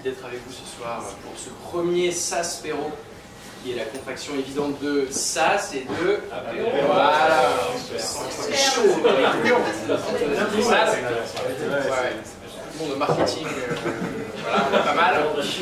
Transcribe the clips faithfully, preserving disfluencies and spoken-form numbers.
d'être avec vous ce soir pour ce premier SaaSpéro, qui est la contraction évidente de SaaS et de apéro. Voilà, c'est chaud. SaaS, ouais. Tout le monde au marketing, euh, voilà, on a pas mal.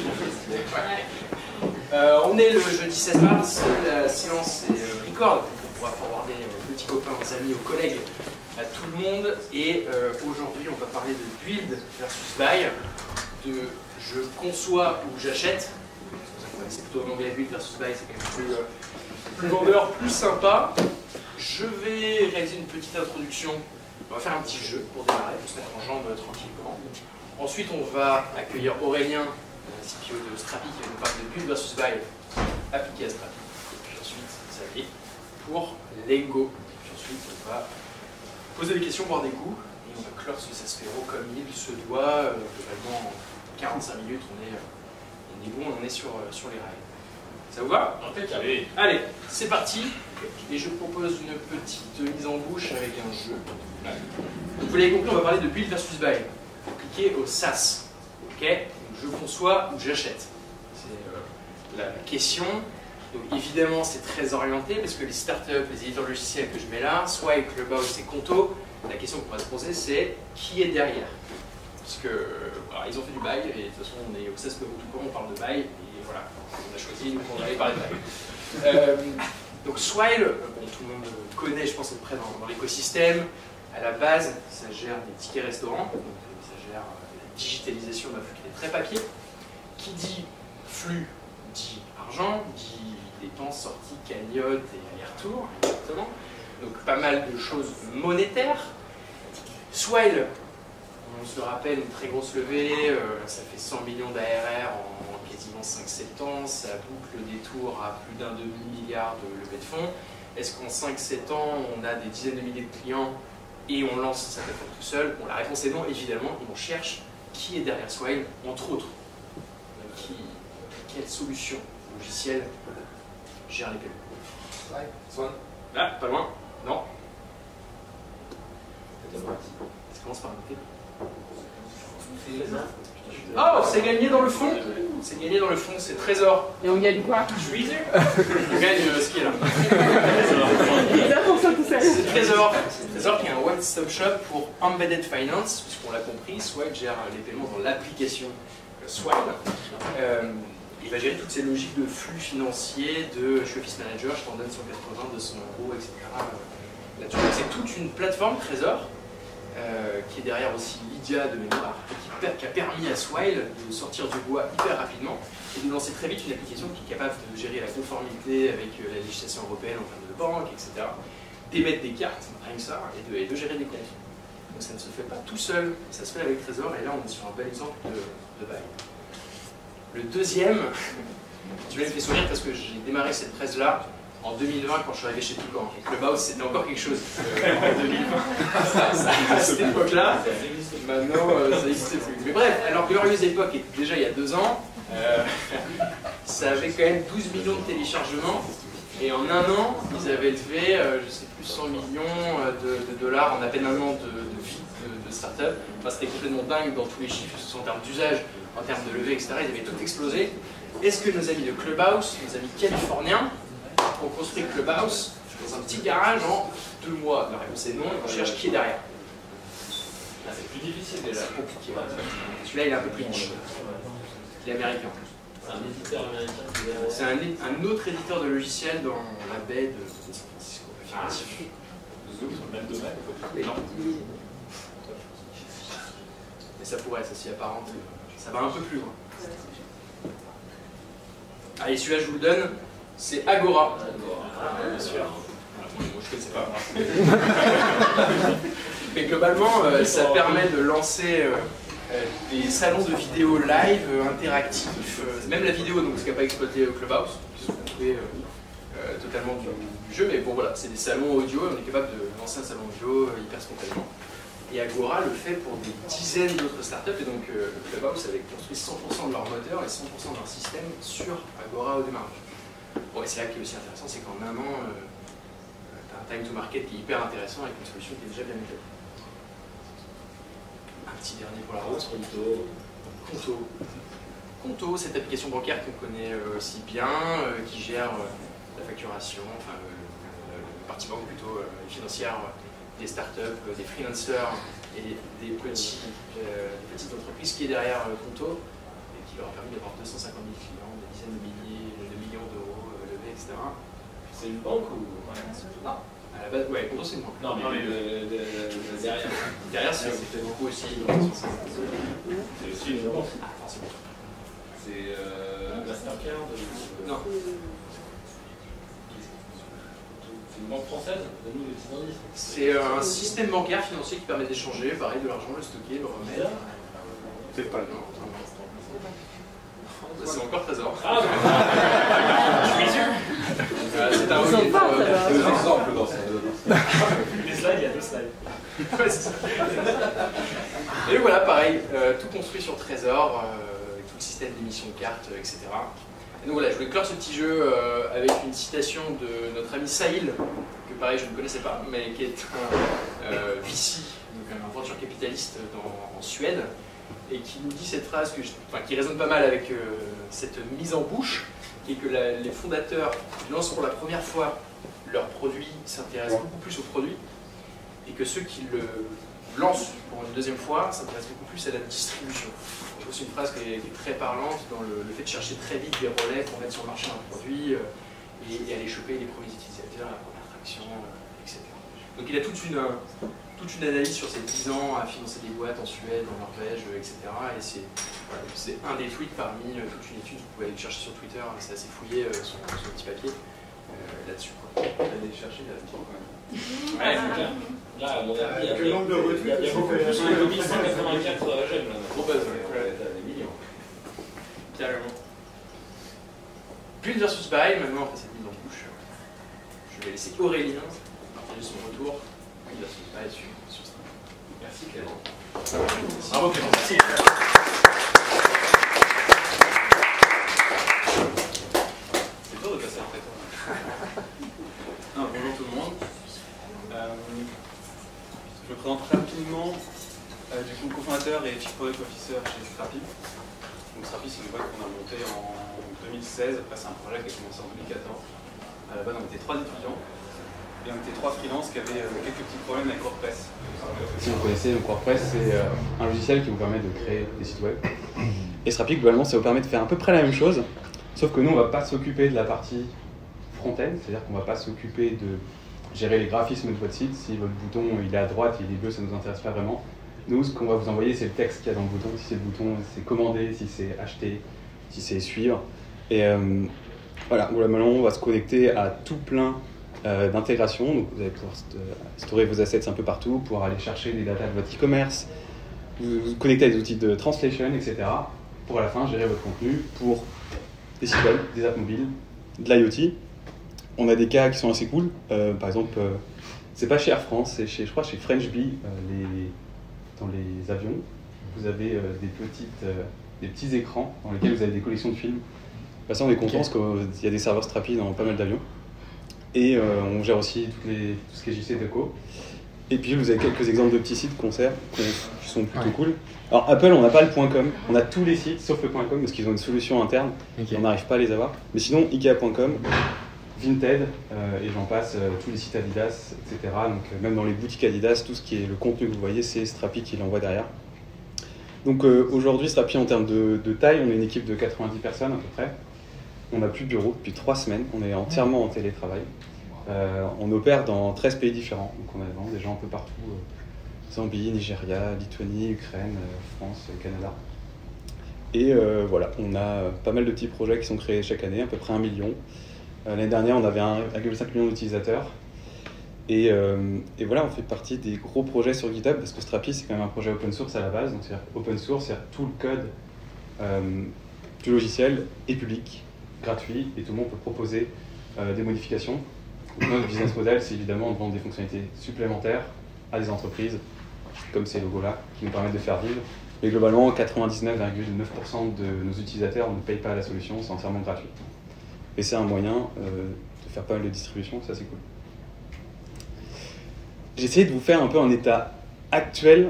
Ouais. Euh, on est le jeudi seize mars, la séance est euh, record, on pourra forwarder aux petits copains, aux amis, aux collègues, à tout le monde. Et euh, aujourd'hui, on va parler de build versus buy, de je conçois ou j'achète. C'est plutôt en anglais, build versus buy, c'est quand même plus, euh, plus vendeur, plus sympa. Je vais réaliser une petite introduction. On va faire un petit jeu pour démarrer, pour se mettre en jambes tranquillement. Ensuite, on va accueillir Aurélien, C P O de Strapi, qui va nous parler de build versus buy appliqué à Strapi. Puis ensuite, Xavier pour Lengo. Puis ensuite, on va poser des questions, boire des coups, et on va clore ce SaaSpéro comme il se doit. Euh, globalement, en quarante-cinq minutes, on est, on est bon, on est sur, sur les rails. Ça vous va? Impeccable. Allez, c'est parti. Et je propose une petite mise en bouche avec un jeu. Donc, vous l'avez compris, on va parler de build versus buy, appliqué au SaaS. Ok? Donc, je conçois ou j'achète. C'est euh, la question. Donc, évidemment, c'est très orienté parce que les startups, les éditeurs logiciels que je mets là, soit avec Clubhouse et Conto, la question qu'on va se poser, c'est qui est derrière? Parce que voilà, ils ont fait du buy et de toute façon, on est au SaaSpéro tout court, on parle de buy et voilà, on a choisi, nous, on allait parler de buy. Euh, donc Swile, bon, tout le monde connaît, je pense, à peu près dans, dans l'écosystème. À la base, ça gère des tickets restaurants, donc ça gère la digitalisation d'un flux qui est très papier. Qui dit flux dit argent, dit dépenses, sorties, cagnotte et aller-retour, exactement. Donc pas mal de choses monétaires. Swile, on se le rappelle, une très grosse levée, euh, ça fait cent millions d'A R R en, en quasiment cinq sept ans, ça boucle des tours à plus d'un demi-milliard de levée de fonds. Est-ce qu'en cinq sept ans, on a des dizaines de milliers de clients et on lance sa plateforme tout seul? Bon, la réponse est non, évidemment, et on cherche qui est derrière Swile, entre autres. Qui, quelle solution logicielle gère les paiements? Swan. Ah, pas loin. Non. Ça commence par un T. Oh, c'est gagné dans le fond. C'est gagné dans le fond, c'est Trésor. Et on gagne quoi? Je suis On gagne euh, ce qui est là. C'est Trésor. Trésor qui est un one-stop shop pour Embedded Finance, puisqu'on l'a compris, Swile gère les paiements dans l'application Swile. Euh, il va gérer toutes ces logiques de flux financiers, de je suis Office Manager, je t'en donne cent quatre-vingts, deux cents euros, et cetera. Là-dessus, c'est toute une plateforme Trésor. Euh, qui est derrière aussi Lydia de mémoire, qui, qui a permis à Swile de sortir du bois hyper rapidement et de lancer très vite une application qui est capable de gérer la conformité avec euh, la législation européenne en termes de banque, et cetera, d'émettre des cartes, rien que ça, et de, et de gérer des comptes. Donc ça ne se fait pas tout seul, ça se fait avec Trésor, et là on est sur un bel exemple de, de bail. Le deuxième, tu m'as fait sourire parce que j'ai démarré cette presse-là en deux mille vingt, quand je suis arrivé chez Toucan. Et Clubhouse, c'était encore quelque chose. Euh, en deux mille vingt, ça, ça, à cette époque-là, maintenant, euh, ça n'existait plus. Mais bref, alors glorieuse époque était déjà il y a deux ans, euh, ça avait quand même douze millions de téléchargements. Et en un an, ils avaient levé, euh, je sais plus, cent millions de, de dollars en à peine un an de, de vie de, de start-up. Enfin, c'était complètement dingue dans tous les chiffres, que ce soit en termes d'usage, en termes de levée, et cetera. Ils avaient tout explosé. Est-ce que nos amis de Clubhouse, nos amis californiens, ont construit Clubhouse dans un petit garage en deux mois? La réponse est non, on cherche qui est derrière. Ah, c'est plus difficile déjà. C'est compliqué. Celui-là, il est un peu plus niche. Il est américain. C'est un éditeur américain qui est... C'est un, un autre éditeur de logiciels dans la baie de San Francisco. Ah, Zoom sur le même domaine. Mais non. Mais ça pourrait, ça s'y apparente. Ça va un peu plus loin. Allez, celui-là, je vous le donne. C'est Agora. Ah, bien sûr. Moi, je ne sais pas. Mais globalement, euh, ça permet de lancer euh, euh, des salons de vidéo live, euh, interactifs, euh, même la vidéo, donc ce qui n'a pas exploité Clubhouse, qui sont coupés euh, euh, totalement du, du jeu. Mais bon, voilà, c'est des salons audio, on est capable de lancer un salon audio euh, hyper spontanément. Et Agora le fait pour des dizaines d'autres startups, et donc euh, Clubhouse avait construit cent pour cent de leur moteur et cent pour cent de leur système sur Agora au démarrage. Bon, et c'est là qui est aussi intéressant, c'est qu'en un an, euh, tu as un time to market qui est hyper intéressant avec une solution qui est déjà bien établie. Un petit dernier pour la route. Conto. Conto. Conto, cette application bancaire qu'on connaît euh, si bien, euh, qui gère euh, la facturation, enfin euh, la partie banque plutôt euh, financière euh, des startups, euh, des freelancers et des, petits, euh, des petites entreprises qui est derrière euh, Conto et qui leur a permis d'avoir deux cent cinquante mille clients, des dizaines de milliers, de millions d'euros euh, levés, et cetera. C'est une banque ou ouais. Non. À la base, ouais, Conto c'est une banque. Non, mais, non, mais le, le, le, le derrière. Derrière, c'est beaucoup aussi. C'est aussi une banque. Ah, forcément. C'est euh, Mastercard ou... Non. C'est une banque française? Donne-nous des petits indices. C'est un système bancaire financier qui permet d'échanger, pareil, de l'argent, le stocker, le remettre. C'est pas non. C'est encore Trésor. Ah, je suis sûr. C'est un Ils sont pas, ça va. Deux exemples dans ça. les slides, il y a deux slides. Ouais, c'est ça. Et voilà, pareil, euh, tout construit sur Trésor, euh, avec tout le système d'émission de cartes, euh, et cetera. Et donc voilà, je voulais clore ce petit jeu euh, avec une citation de notre ami Sahil, que pareil je ne connaissais pas, mais qui est un euh, V C, donc un venture capitaliste dans, en Suède, et qui nous dit cette phrase que je, enfin, qui résonne pas mal avec euh, cette mise en bouche, qui est que la, les fondateurs qui lancent pour la première fois leurs produits s'intéressent beaucoup plus aux produits, et que ceux qui le lancent pour une deuxième fois s'intéressent beaucoup plus à la distribution. Je trouve que c'est une phrase qui est, qui est très parlante dans le, le fait de chercher très vite des relais pour mettre sur le marché un produit euh, et, et aller choper les premiers utilisateurs, la première traction, euh, et cetera. Donc il a toute une, toute une analyse sur ces dix ans à financer des boîtes en Suède, en Norvège, et cetera. Et c'est voilà, un des tweets parmi euh, toute une étude, vous pouvez aller le chercher sur Twitter, c'est assez fouillé euh, sur, sur le petit papier euh, là-dessus. Aller chercher la petite quand même. Ouais, c'est clair. Là, à mon avis, il y a, Quel nombre de il y a, il y a beaucoup plus que deux mille cent quatre-vingt-quatre j'aime là. Gros buzz, Ouais, ouais. t'as des millions. Carrément. Build versus buy, maintenant après cette mise en bouche, je vais laisser Aurélien partager son retour. Build versus buy sur, sur Steam. Merci Clément. Bravo Clément. Merci. C'est dur de passer après toi. Non, bonjour tout le monde. Euh, je me présente rapidement. Euh, du coup, cofondateur et chief product officer chez Strapi. Donc Strapi, c'est une boîte qu'on a montée en deux mille seize. Après, c'est un projet qui a commencé en deux mille quatorze. À la base, on était trois étudiants et on était trois freelances qui avaient euh, quelques petits problèmes avec WordPress. Si vous connaissez, donc WordPress, c'est euh, un logiciel qui vous permet de créer des sites web. Et Strapi, globalement, ça vous permet de faire à peu près la même chose, sauf que nous, on ne va pas s'occuper de la partie front-end, c'est-à-dire qu'on ne va pas s'occuper de gérer les graphismes de votre site. Si votre bouton il est à droite, il est bleu, ça ne nous intéresse pas vraiment. Nous, ce qu'on va vous envoyer, c'est le texte qu'il y a dans le bouton. Si c'est le bouton, c'est commander, si c'est acheter, si c'est suivre. Et euh, voilà, globalement, on va se connecter à tout plein euh, d'intégrations. Donc, vous allez pouvoir st storer vos assets un peu partout, pouvoir aller chercher des datas de votre e-commerce, vous, vous connecter à des outils de translation, et cetera. Pour à la fin, gérer votre contenu pour des sites web, des apps mobiles, de l'IoT. On a des cas qui sont assez cool. Euh, par exemple, euh, c'est pas chez Air France, c'est chez, je crois, chez French Bee, euh, les, dans les avions. Vous avez euh, des, petites, euh, des petits écrans dans lesquels vous avez des collections de films. Bah, ça, on est content parce qu'il y a des serveurs Strapi dans pas mal d'avions. Et euh, on gère aussi toutes les, tout ce qui est J C Deco. Et puis, vous avez quelques exemples de petits sites concerts qui sont plutôt ouais. cool. Alors, Apple, on n'a pas le .com. On a tous les sites sauf le .com parce qu'ils ont une solution interne. Okay. Et on n'arrive pas à les avoir. Mais sinon, Ikea point com. Vinted, euh, et j'en passe, euh, tous les sites Adidas, et cetera. Donc euh, même dans les boutiques Adidas, tout ce qui est le contenu que vous voyez, c'est Strapi qui l'envoie derrière. Donc euh, aujourd'hui, Strapi en termes de, de taille, on est une équipe de quatre-vingt-dix personnes à peu près. On n'a plus de bureau depuis trois semaines, on est entièrement en télétravail. Euh, on opère dans treize pays différents, donc on a vraiment des gens un peu partout. Euh, Zambie, Nigeria, Lituanie, Ukraine, euh, France, euh, Canada. Et euh, voilà, on a pas mal de petits projets qui sont créés chaque année, à peu près un million. Euh, L'année dernière, on avait un virgule cinq million d'utilisateurs. Et, euh, et voilà, on fait partie des gros projets sur GitHub parce que Strapi, c'est quand même un projet open source à la base. Donc, c'est-à-dire open source, c'est-à-dire tout le code euh, du logiciel est public, gratuit, et tout le monde peut proposer euh, des modifications. Donc, notre business model, c'est évidemment de vendre des fonctionnalités supplémentaires à des entreprises, comme ces logos-là, qui nous permettent de faire vivre. Mais globalement, quatre-vingt-dix-neuf virgule neuf pour cent de nos utilisateurs ne payent pas la solution, c'est entièrement gratuit. Et c'est un moyen euh, de faire pas mal de distribution, ça c'est cool. J'ai essayé de vous faire un peu un état actuel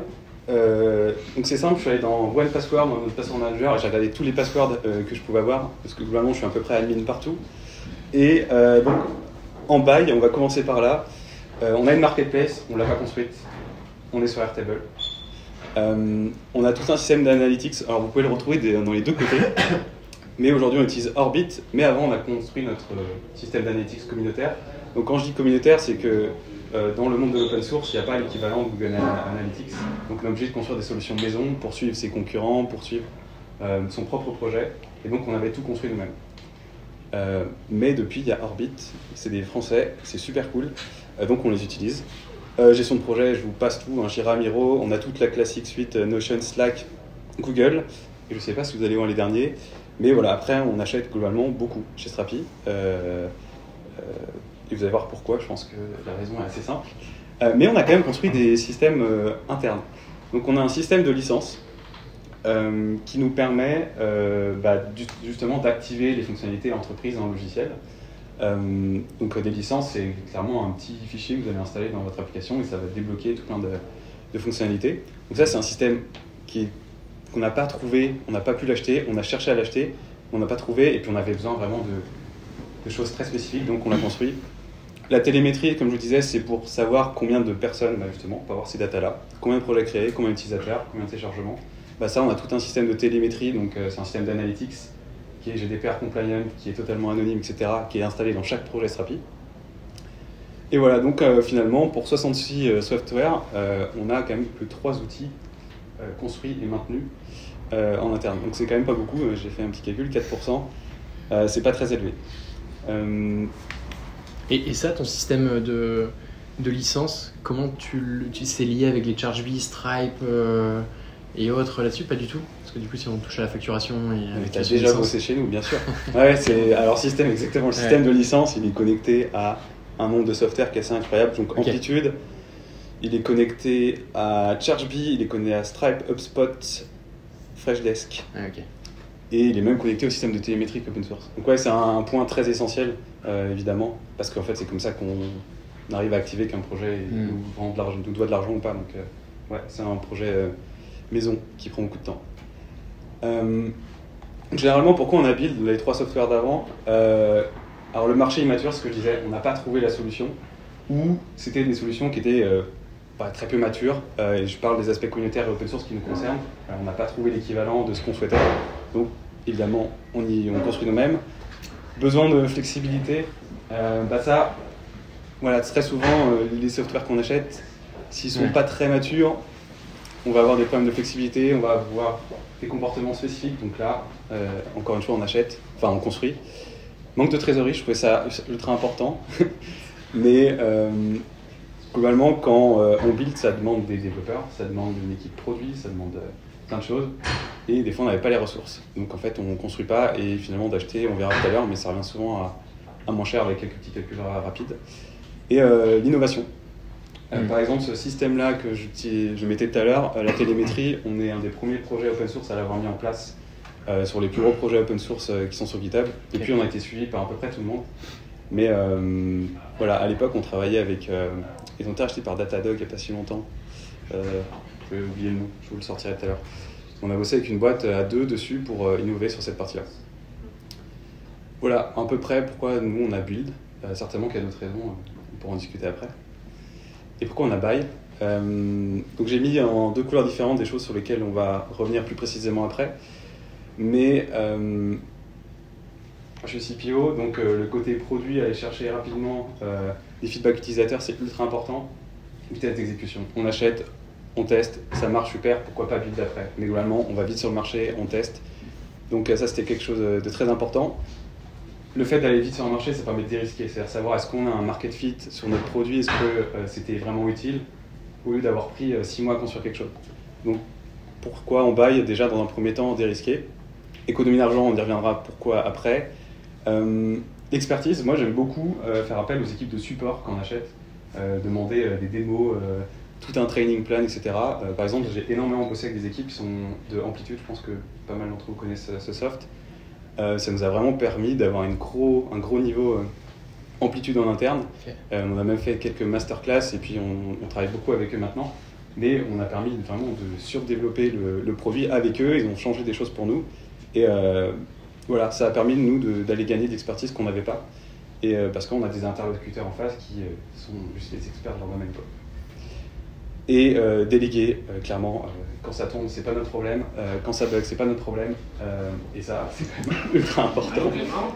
Euh, donc c'est simple, je suis allé dans One Password, dans notre password manager, et j'ai regardé tous les passwords euh, que je pouvais avoir, parce que globalement je suis à peu près admin partout. Et euh, donc en bail, on va commencer par là. Euh, on a une marketplace, on ne l'a pas construite, on est sur Airtable. Euh, on a tout un système d'analytics, alors vous pouvez le retrouver des, dans les deux côtés. Mais aujourd'hui on utilise Orbit, mais avant on a construit notre euh, système d'analytics communautaire. Donc quand je dis communautaire, c'est que euh, dans le monde de l'open source, il n'y a pas l'équivalent de Google Analytics. Donc on est obligé de construire des solutions maison pour suivre ses concurrents, pour suivre euh, son propre projet. Et donc on avait tout construit nous-mêmes. Euh, mais depuis, il y a Orbit, c'est des Français, c'est super cool, euh, donc on les utilise. Euh, gestion de projet, je vous passe tout, hein, Jira, Miro, on a toute la classique suite euh, Notion, Slack, Google. Et je ne sais pas si vous allez voir les derniers. Mais voilà, après, on achète globalement beaucoup chez Strapi. Euh, euh, et vous allez voir pourquoi, je pense que la raison est assez simple. Euh, mais on a quand même construit des systèmes euh, internes. Donc on a un système de licence euh, qui nous permet euh, bah, justement d'activer les fonctionnalités d'entreprise dans le logiciel. Euh, donc des licences, c'est clairement un petit fichier que vous allez installer dans votre application et ça va débloquer tout plein de, de fonctionnalités. Donc ça, c'est un système qui est qu'on n'a pas trouvé, on n'a pas pu l'acheter, on a cherché à l'acheter, on n'a pas trouvé, et puis on avait besoin vraiment de, de choses très spécifiques, donc on l'a construit. La télémétrie, comme je vous disais, c'est pour savoir combien de personnes, bah justement, pour avoir ces datas-là, combien de projets créés, combien d'utilisateurs, combien de téléchargements. Bah ça, on a tout un système de télémétrie, donc euh, c'est un système d'analytics qui est G D P R compliant, qui est totalement anonyme, et cetera, qui est installé dans chaque projet Strapi. Et voilà, donc euh, finalement, pour soixante-six euh, software, euh, on a quand même que trois outils euh, construits et maintenus Euh, en interne. Donc c'est quand même pas beaucoup, euh, j'ai fait un petit calcul, quatre pour cent, euh, c'est pas très élevé. Euh... Et, et ça, ton système de, de licence, comment tu, tu c'est lié avec les ChargeBee, Stripe euh, et autres là-dessus? Pas du tout? Parce que du coup, si on touche à la facturation et avec tu as déjà licence... bossé chez nous, bien sûr. Ouais, c'est... Alors système, exactement, le système ouais. de licence, il est connecté à un nombre de software qui est assez incroyable. Donc okay. Amplitude, il est connecté à ChargeBee, il est connecté à Stripe, HubSpot, Freshdesk. Ah, okay. Et il est même connecté au système de télémétrie open source. Donc ouais, c'est un, un point très essentiel, euh, évidemment, parce qu'en fait, c'est comme ça qu'on arrive à activer qu'un projet mm. nous, rend de l'argent, nous doit de l'argent ou pas. Donc euh, ouais, c'est un projet euh, maison qui prend beaucoup de temps. Euh, généralement, pourquoi on a build les trois softwares d'avant euh, Alors le marché immature, ce que je disais, on n'a pas trouvé la solution, ou c'était des solutions qui étaient euh, pas très peu matures, euh, et je parle des aspects communautaires et open source qui nous concernent. Euh, on n'a pas trouvé l'équivalent de ce qu'on souhaitait, donc évidemment on, y, on construit nous-mêmes. Besoin de flexibilité, euh, bah ça, voilà, très souvent euh, les softwares qu'on achète, s'ils sont ouais. pas très matures, on va avoir des problèmes de flexibilité, on va avoir des comportements spécifiques, donc là, euh, encore une fois, on achète, enfin on construit. Manque de trésorerie, je trouvais ça ultra important, mais euh, globalement, quand euh, on build, ça demande des développeurs, ça demande une équipe produit, ça demande euh, plein de choses, et des fois on n'avait pas les ressources. Donc en fait, on ne construit pas, et finalement d'acheter, on verra tout à l'heure, mais ça revient souvent à, à moins cher avec quelques petits calculs rapides. Et euh, l'innovation. Euh, mmh. Par exemple, ce système-là que je, je mettais tout à l'heure, euh, la télémétrie, on est un des premiers projets open source à l'avoir mis en place euh, sur les plus gros projets open source euh, qui sont sur GitHub. Et puis on a été suivi par à peu près tout le monde. Mais euh, voilà, à l'époque, on travaillait avec... Euh, ils ont été achetés par Datadog il n'y a pas si longtemps. Euh, je vais oublier le nom, je vous le sortirai tout à l'heure. On a bossé avec une boîte à deux dessus pour euh, innover sur cette partie-là. Voilà, à peu près pourquoi nous on a build. Euh, certainement qu'il y a d'autres raisons, on pourra en discuter après. Et pourquoi on a buy. Euh, donc j'ai mis en deux couleurs différentes des choses sur lesquelles on va revenir plus précisément après. Mais euh, je suis C P O, donc euh, le côté produit, aller chercher rapidement euh, des feedbacks utilisateurs, c'est ultra important. Vitesse d'exécution. On achète, on teste, ça marche super, pourquoi pas build après. Mais globalement, on va vite sur le marché, on teste. Donc ça, c'était quelque chose de très important. Le fait d'aller vite sur un marché, ça permet de dérisquer, c'est-à-dire savoir est-ce qu'on a un market fit sur notre produit, est-ce que euh, c'était vraiment utile, au lieu d'avoir pris euh, six mois à construire quelque chose. Donc pourquoi on buy déjà dans un premier temps dérisqué. Économie d'argent, on y reviendra pourquoi après. Euh, expertise, moi j'aime beaucoup euh, faire appel aux équipes de support quand on achète, euh, demander euh, des démos, euh, tout un training plan, et cetera. Euh, par exemple, j'ai énormément bossé avec des équipes qui sont de Amplitude, je pense que pas mal d'entre vous connaissent ce, ce soft. Euh, ça nous a vraiment permis d'avoir une gros, un gros niveau euh, amplitude en interne. Okay. Euh, on a même fait quelques masterclass et puis on, on travaille beaucoup avec eux maintenant. mais on a permis vraiment de surdévelopper le, le produit avec eux, ils ont changé des choses pour nous, et euh, voilà, ça a permis nous d'aller gagner de l'expertise qu'on n'avait pas, et euh, parce qu'on a des interlocuteurs en face qui euh, sont juste les experts de leur domaine, quoi. Et euh, déléguer, euh, clairement, euh, quand ça tombe, c'est pas notre problème, euh, quand ça bug, c'est pas notre problème, euh, et ça, c'est quand même ultra important.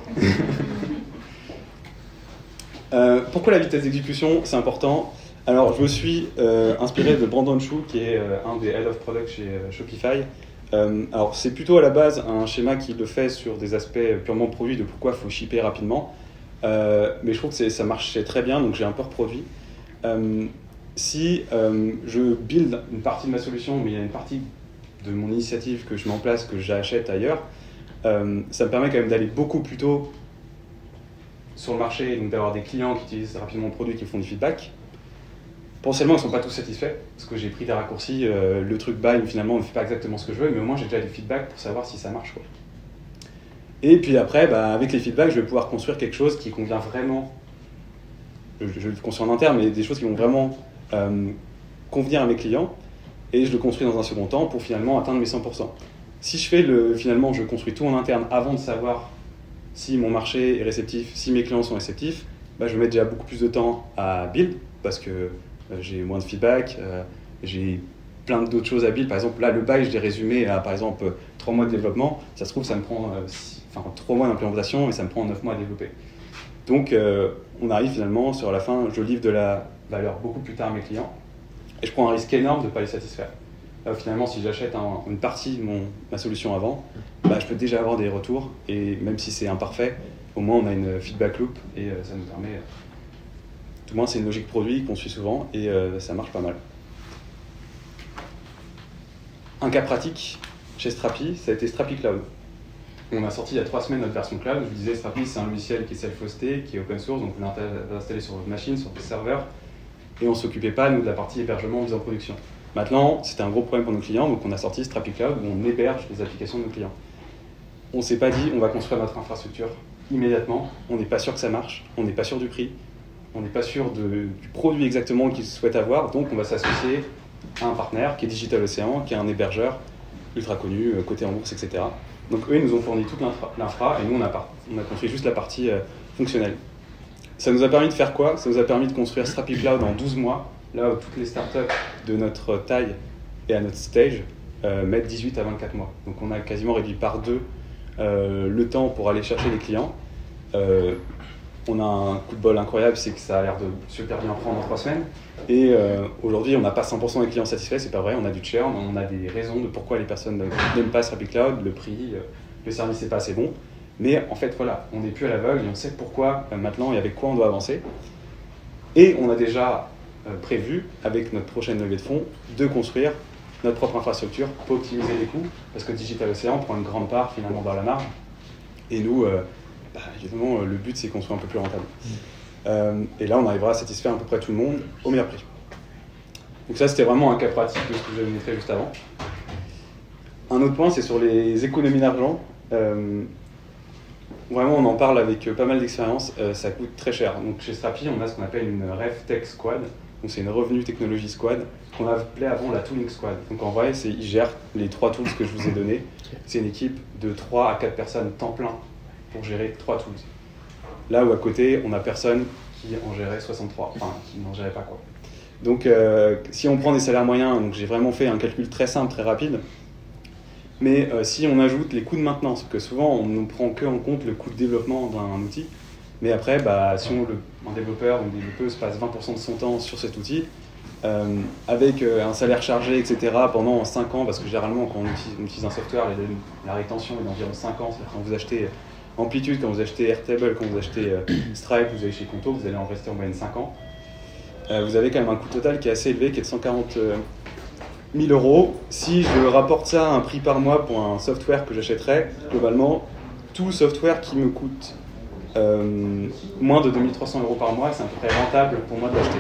euh, pourquoi la vitesse d'exécution, c'est important? Alors, je me suis euh, inspiré de Brandon Chou, qui est euh, un des Head of Product chez euh, Shopify. Euh, alors, c'est plutôt à la base un schéma qui le fait sur des aspects purement produits de pourquoi il faut shipper rapidement, euh, mais je trouve que ça marchait très bien, donc j'ai un peu reproduit. Euh, Si euh, je build une partie de ma solution, mais il y a une partie de mon initiative que je mets en place, que j'achète ailleurs, euh, ça me permet quand même d'aller beaucoup plus tôt sur le marché, donc d'avoir des clients qui utilisent rapidement le produit, qui font du feedback. Potentiellement, ils ne sont pas tous satisfaits, parce que j'ai pris des raccourcis, euh, le truc buy, finalement, ne fait pas exactement ce que je veux, mais au moins j'ai déjà des feedbacks pour savoir si ça marche, quoi. Et puis après, bah, avec les feedbacks, je vais pouvoir construire quelque chose qui convient vraiment, je, je le construis en interne, mais des choses qui vont vraiment Euh, convenir à mes clients, et je le construis dans un second temps pour finalement atteindre mes cent pour cent. Si je fais le, finalement je construis tout en interne avant de savoir si mon marché est réceptif, si mes clients sont réceptifs, bah, je vais mettre déjà beaucoup plus de temps à build parce que euh, j'ai moins de feedback, euh, j'ai plein d'autres choses à build. Par exemple là le buy je l'ai résumé à par exemple trois mois de développement, ça se trouve ça me prend euh, six, enfin trois mois d'implémentation et ça me prend neuf mois à développer. Donc euh, on arrive finalement sur la fin, je livre de la valeur beaucoup plus tard à mes clients et je prends un risque énorme de ne pas les satisfaire. Là, finalement, si j'achète un, une partie de mon, ma solution avant, bah, je peux déjà avoir des retours et même si c'est imparfait, au moins on a une feedback loop et euh, ça nous permet, tout moins c'est une logique produit qu'on suit souvent et euh, ça marche pas mal. Un cas pratique chez Strapi, ça a été Strapi Cloud. On a sorti il y a trois semaines notre version cloud. Je vous disais, Strapi, c'est un logiciel qui est self-hosté, qui est open source, donc on l'a installé sur votre machine, sur des serveurs, et on ne s'occupait pas, nous, de la partie hébergement mise en production. Maintenant, c'était un gros problème pour nos clients, donc on a sorti Strapi Cloud, où on héberge les applications de nos clients. On ne s'est pas dit, on va construire notre infrastructure immédiatement, on n'est pas sûr que ça marche, on n'est pas sûr du prix, on n'est pas sûr de, du produit exactement qu'ils souhaitent avoir, donc on va s'associer à un partenaire qui est DigitalOcean, qui est un hébergeur ultra connu, coté en bourse, et cetera. Donc eux, ils nous ont fourni toute l'infra, et nous, on a, on a construit juste la partie euh, fonctionnelle. Ça nous a permis de faire quoi? Ça nous a permis de construire Strapi Cloud en douze mois, là où toutes les startups de notre taille et à notre stage euh, mettent dix-huit à vingt-quatre mois. Donc on a quasiment réduit par deux euh, le temps pour aller chercher les clients. Euh, on a un coup de bol incroyable, c'est que ça a l'air de super bien prendre en trois semaines. Et euh, aujourd'hui, on n'a pas cent pour cent des clients satisfaits, c'est pas vrai, on a du churn, on a des raisons de pourquoi les personnes n'aiment pas Strapi Cloud, le prix, le service n'est pas assez bon. Mais en fait, voilà, on n'est plus à l'aveugle et on sait pourquoi euh, maintenant et avec quoi on doit avancer. Et on a déjà euh, prévu, avec notre prochaine levée de fonds, de construire notre propre infrastructure pour optimiser les coûts, parce que DigitalOcean prend une grande part finalement dans la marge. Et nous, euh, bah, évidemment, le but c'est qu'on soit un peu plus rentable. Mmh. Euh, et là, on arrivera à satisfaire à peu près tout le monde au meilleur prix. Donc ça, c'était vraiment un cas pratique de ce que je vous ai montré juste avant. Un autre point, c'est sur les économies d'argent. Euh, vraiment, on en parle avec pas mal d'expérience. Euh, ça coûte très cher. Donc chez Strapi, on a ce qu'on appelle une RevTech Squad. Donc c'est une Revenu Technology Squad qu'on appelait avant la Tooling Squad. Donc en vrai, c'est, ils gèrent les trois tools que je vous ai donnés. C'est une équipe de trois à quatre personnes temps plein pour gérer trois tools. Là où à côté, on n'a personne qui en gérait soixante-trois, enfin qui n'en gérait pas quoi. Donc euh, si on prend des salaires moyens, donc j'ai vraiment fait un calcul très simple, très rapide, mais euh, si on ajoute les coûts de maintenance, parce que souvent on ne prend que en compte le coût de développement d'un outil, mais après, bah, si on, le, un développeur ou une développeuse passe vingt pour cent de son temps sur cet outil, euh, avec euh, un salaire chargé, et cetera, pendant cinq ans, parce que généralement quand on utilise, on utilise un software, la, la rétention est d'environ cinq ans, c'est-à-dire quand vous achetez Amplitude, quand vous achetez Airtable, quand vous achetez euh, Stripe, vous allez chez Conto, vous allez en rester en moyenne cinq ans. Euh, vous avez quand même un coût total qui est assez élevé, qui est de cent quarante mille euros. Si je rapporte ça à un prix par mois pour un software que j'achèterais, globalement, tout software qui me coûte euh, moins de deux mille trois cents euros par mois, c'est à peu près rentable pour moi de l'acheter.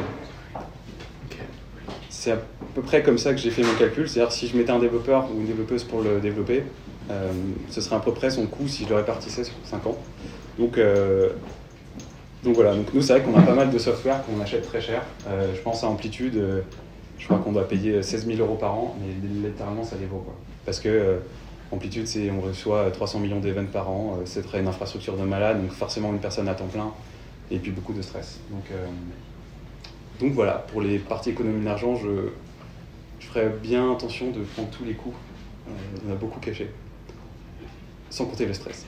C'est à peu près comme ça que j'ai fait mon calcul, c'est-à-dire si je mettais un développeur ou une développeuse pour le développer, Euh, ce serait à peu près son coût si je le répartissais sur cinq ans. Donc, euh, donc voilà, donc nous c'est vrai qu'on a pas mal de software qu'on achète très cher. Euh, je pense à Amplitude, euh, je crois qu'on doit payer seize mille euros par an, mais littéralement ça les vaut, quoi. Parce que euh, Amplitude, c'est, on reçoit trois cents millions d'events par an, euh, c'est très une infrastructure de malade, donc forcément une personne à temps plein, et puis beaucoup de stress. Donc, euh, donc voilà, pour les parties économie d'argent, je, je ferais bien attention de prendre tous les coûts. Euh, on a beaucoup caché, sans compter le stress.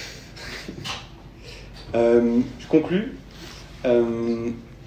euh, je conclus. Euh,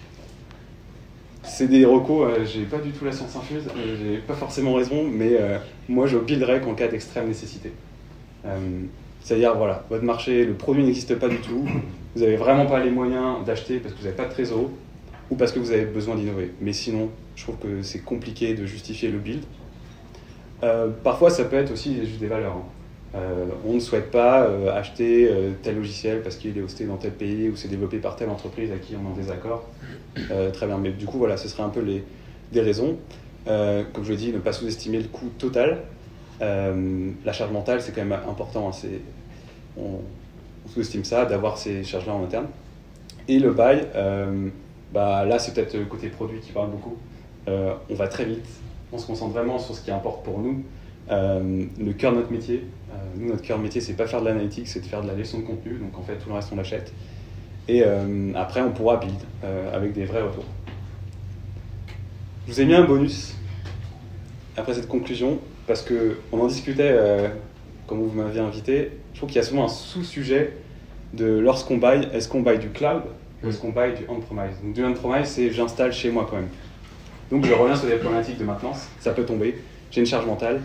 c'est des recos, euh, j'ai pas du tout la science infuse, euh, j'ai pas forcément raison, mais euh, moi je builderais qu'en cas d'extrême nécessité. Euh, c'est-à-dire, voilà, votre marché, le produit n'existe pas du tout, vous n'avez vraiment pas les moyens d'acheter parce que vous n'avez pas de trésor ou parce que vous avez besoin d'innover. Mais sinon, je trouve que c'est compliqué de justifier le build. Euh, parfois, ça peut être aussi juste des valeurs. Hein. Euh, on ne souhaite pas euh, acheter euh, tel logiciel parce qu'il est hosté dans tel pays ou c'est développé par telle entreprise à qui on est en désaccord. Euh, très bien, mais du coup, voilà, ce serait un peu les, des raisons. Euh, comme je l'ai dit, ne pas sous-estimer le coût total. Euh, la charge mentale, c'est quand même important. Hein, c'est, on, on sous-estime ça, d'avoir ces charges-là en interne. Et le buy, euh, bah, là, c'est peut-être le côté produit qui parle beaucoup. Euh, on va très vite, on se concentre vraiment sur ce qui importe pour nous. Euh, le cœur de notre métier, euh, nous, notre cœur de métier, c'est pas faire de l'analytique, c'est de faire de la gestion de contenu. Donc, en fait, tout le reste, on l'achète. Et euh, après, on pourra build euh, avec des vrais retours. Je vous ai mis un bonus après cette conclusion, parce qu'on en discutait, euh, comme vous m'aviez invité. Je trouve qu'il y a souvent un sous-sujet de lorsqu'on buy, est-ce qu'on buy du cloud ou est-ce qu'on buy du on-premise. Donc du on-premise, c'est j'installe chez moi quand même. Donc je reviens sur les problématiques de maintenance, ça peut tomber, j'ai une charge mentale.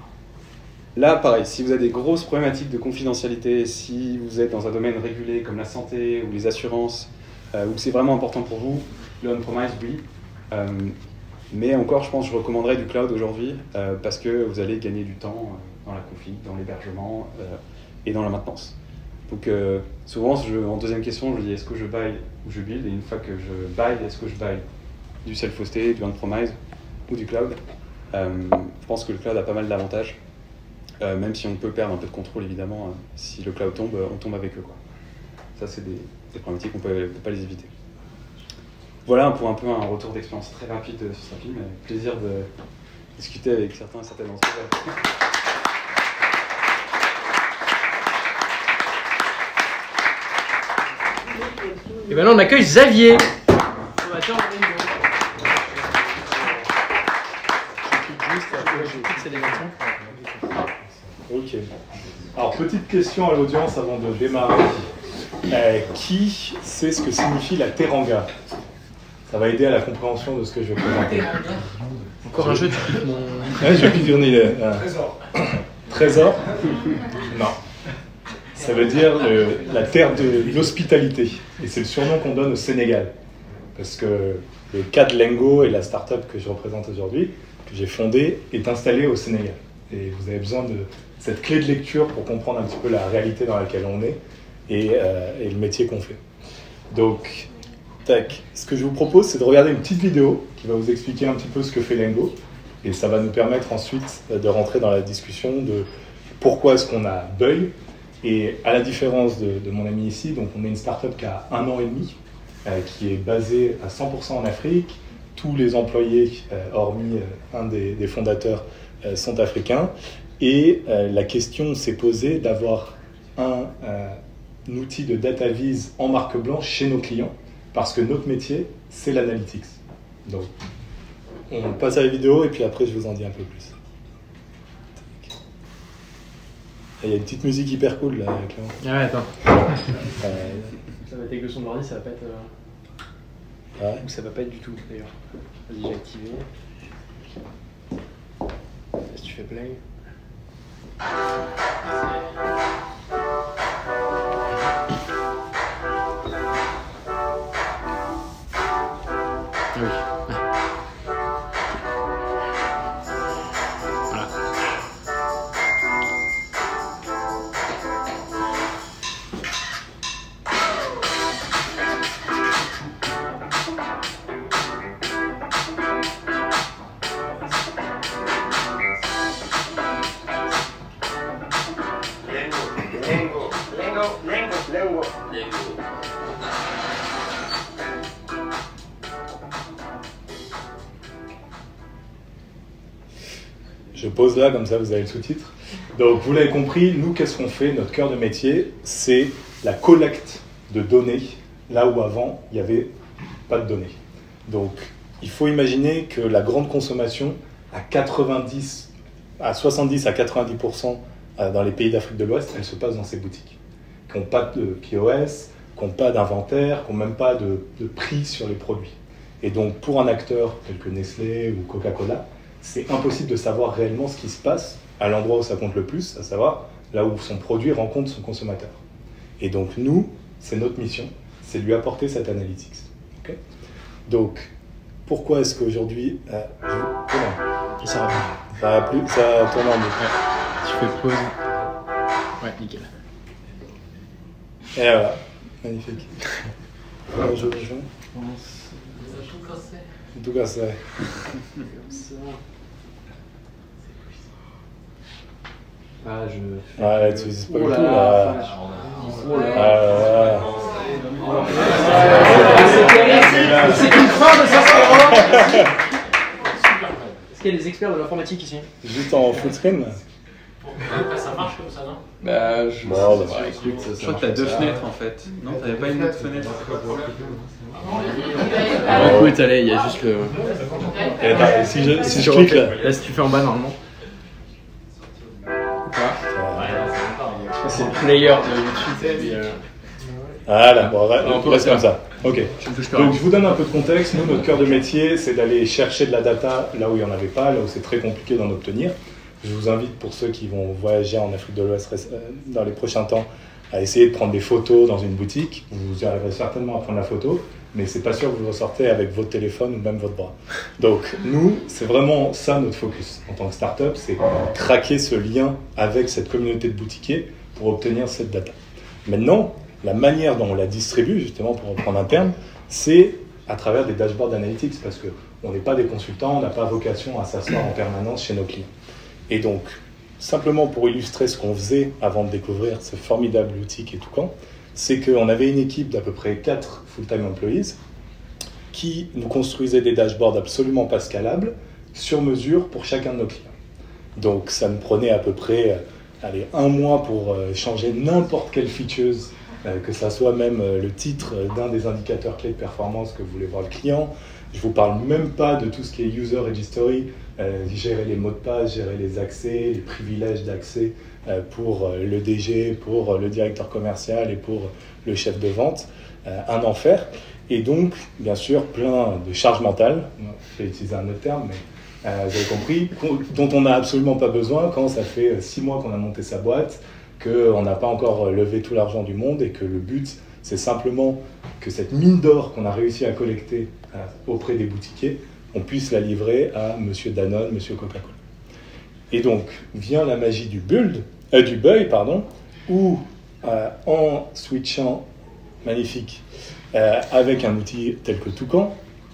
Là, pareil, si vous avez des grosses problématiques de confidentialité, si vous êtes dans un domaine régulé comme la santé ou les assurances, euh, ou que c'est vraiment important pour vous, le on-premise, oui. Euh, mais encore, je pense que je recommanderais du cloud aujourd'hui euh, parce que vous allez gagner du temps euh, dans la config, dans l'hébergement euh, et dans la maintenance. Donc euh, souvent, je, en deuxième question, je dis est-ce que je buy ou je build, et une fois que je buy, est-ce que je buy du self-hosted, du on-premise ou du cloud. euh, Je pense que le cloud a pas mal d'avantages. Euh, même si on peut perdre un peu de contrôle, évidemment, euh, si le cloud tombe, on tombe avec eux, quoi. Ça, c'est des, des problématiques, on ne peut, peut pas les éviter. Voilà pour un peu un retour d'expérience très rapide sur ce film. Plaisir de discuter avec certains et certaines d'entre vous. Et maintenant, on accueille Xavier. Fondateur de Lengo. Ok. Alors, petite question à l'audience avant de démarrer. Euh, qui sait ce que signifie la teranga? Ça va aider à la compréhension de ce que je vais présenter. Encore un jeu, tu piques mon... Ouais, je vais piquer euh, Trésor. Trésor? Non. Ça veut dire le, la terre de l'hospitalité. Et c'est le surnom qu'on donne au Sénégal. Parce que le cas de Lengo et la start-up que je représente aujourd'hui, que j'ai fondée, est installée au Sénégal. Et vous avez besoin de cette clé de lecture pour comprendre un petit peu la réalité dans laquelle on est et, euh, et le métier qu'on fait. Donc, tac. Ce que je vous propose, c'est de regarder une petite vidéo qui va vous expliquer un petit peu ce que fait Lengo. Et ça va nous permettre ensuite de rentrer dans la discussion de pourquoi est-ce qu'on a Buy. Et à la différence de, de mon ami ici, donc on est une start-up qui a un an et demi, euh, qui est basée à cent pour cent en Afrique. Tous les employés, euh, hormis euh, un des, des fondateurs, euh, sont africains. Et euh, la question s'est posée d'avoir un, euh, un outil de data vise en marque blanche chez nos clients, parce que notre métier, c'est l'analytics. Donc, on passe à la vidéo et puis après, je vous en dis un peu plus. Il y a une petite musique hyper cool là, Clément. Ah ouais, attends. Euh, Ça va être avec le son de l'ordi, ça va pas être... Euh... ouais. Ou ça va pas être du tout, d'ailleurs. Vas-y, j'ai activé. Si tu fais play... Oui. Voilà. Lengo, Lengo, Lengo, Lengo. pose là, comme ça vous avez le sous-titre. Donc vous l'avez compris, nous qu'est-ce qu'on fait? Notre cœur de métier, c'est la collecte de données, là où avant il n'y avait pas de données. Donc il faut imaginer que la grande consommation, à, quatre-vingt-dix, à soixante-dix à quatre-vingt-dix pour cent dans les pays d'Afrique de l'Ouest, elle se passe dans ces boutiques, qui n'ont pas de P O S, qui n'ont pas d'inventaire, qui n'ont même pas de, de prix sur les produits. Et donc pour un acteur tel que Nestlé ou Coca-Cola, c'est impossible de savoir réellement ce qui se passe à l'endroit où ça compte le plus, à savoir là où son produit rencontre son consommateur. Et donc nous, c'est notre mission, c'est de lui apporter cette analytics. Okay, donc pourquoi est-ce qu'aujourd'hui... Euh, je... Ça va. Ça va plus, ça tourne en boucle. Ouais. Tu fais pause. Ouais, nickel. Et voilà, magnifique. Alors, je rejoins. Tout cas, c'est... Ah, je... Ouais, tu sais pas Oh du là tout, là. là. Oh là Ah, là, là. C'est une fin de Sasquero. Est-ce qu'il y a des experts de l'informatique ici? Juste en full screen. Ça marche comme ça, non? Bah, je... Bon, bah, bah, écoute, je crois que t'as deux fenêtres en fait. Non, t'avais pas une autre fenêtre? Ah, écoute, allez, il y a juste le... Et attends, si je, si je clique là. Là, si tu fais en bas, normalement. C'est le player de YouTube. Et, euh... Voilà, bon, ouais, on peut reste faire. comme ça. Ok. Je me touche pas. Donc je vous donne un peu de contexte. Nous, notre cœur de métier, c'est d'aller chercher de la data là où il n'y en avait pas, là où c'est très compliqué d'en obtenir. Je vous invite, pour ceux qui vont voyager en Afrique de l'Ouest dans les prochains temps, à essayer de prendre des photos dans une boutique. Vous arriverez certainement à prendre la photo, mais c'est pas sûr que vous ressortez avec votre téléphone ou même votre bras. Donc nous, c'est vraiment ça notre focus en tant que start-up, c'est craquer ce lien avec cette communauté de boutiquiers pour obtenir cette data. Maintenant, la manière dont on la distribue, justement pour reprendre un terme, c'est à travers des dashboards analytics, parce qu'on n'est pas des consultants, on n'a pas vocation à s'asseoir en permanence chez nos clients. Et donc, simplement pour illustrer ce qu'on faisait avant de découvrir ce formidable outil qui est Toucan, c'est qu'on avait une équipe d'à peu près quatre full-time employees qui nous construisait des dashboards absolument pas scalables, sur mesure pour chacun de nos clients. Donc ça nous prenait à peu près euh, allez, un mois pour euh, changer n'importe quelle feature, euh, que ça soit même euh, le titre d'un des indicateurs clés de performance que voulait voir le client. Je ne vous parle même pas de tout ce qui est user registry, euh, gérer les mots de passe, gérer les accès, les privilèges d'accès euh, pour euh, le D G, pour euh, le directeur commercial et pour le chef de vente. Euh, un enfer. Et donc, bien sûr, plein de charges mentales. Je vais utiliser un autre terme, mais euh, vous avez compris, dont on n'a absolument pas besoin quand ça fait six mois qu'on a monté sa boîte, qu'on n'a pas encore levé tout l'argent du monde et que le but, c'est simplement que cette mine d'or qu'on a réussi à collecter euh, auprès des boutiquiers, on puisse la livrer à Monsieur Danone, Monsieur Coca-Cola. Et donc, vient la magie du build, euh, du buy, pardon, où euh, en switchant, magnifique, euh, avec un outil tel que Toucan,